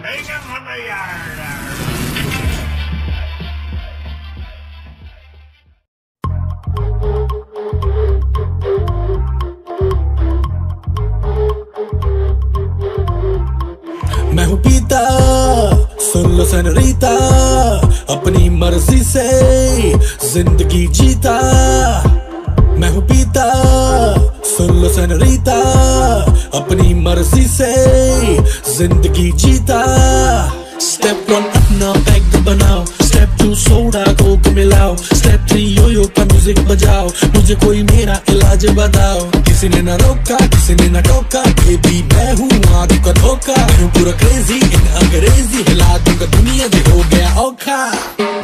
मैं हूँ पीता, सुन लो सेनोरीता, अपनी मर्जी से जिंदगी जीता। मैं हूँ पीता, सुन लो सेनोरीता, अपनी मर्जी से जिंदगी जीता। स्टेप 1 अपना पैक बनाओ, स्टेप 2 सोडा कोक मिलाओ, स्टेप 3 योयो का म्यूजिक बजाओ, मुझे कोई मेरा इलाज बताओ। किसी ने ना रोका, किसी ने ना टोका, बेबी मैं हूँ आदू का धोखा। मैं हूँ पूरा क्रेजी इन अंग्रेजी, हिला दूंगा दुनिया जो हो गया औखा।